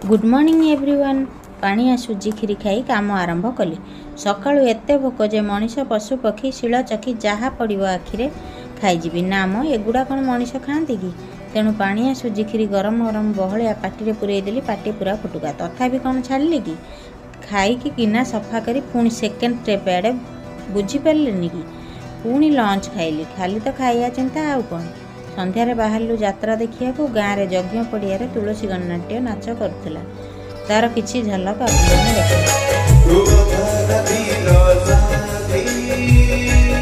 Good morning everyone. पानिया सुजी खीरी खाई काम आरंभ कली। सकाळु एते भोक जे मनीष पशु पक्षी शिल चकी जहाँ पड़ो आखिरे खाईजी नाम एगुड़ा कौन मनीष खाती कि तेणु पानिया सुजी खीरी गरम गरम बहलिया पाटी पुरई देली। पाटी पूरा फुटुका तथापि कौन छाड़िली कि खाई गिना सफा करी पुणी सेकेंड ट्रिप आड़े बुझीपारे कि पुणी लंच खाइली। खाली तो खाइया चिंता आउ कौन। संध्यारे बाहरलु यात्रा देखिया को गाँव रे यज्ञ पड़िया रे तुलसी गणनाट्य नाच करथिला। तार किछि झलक आपने देखो।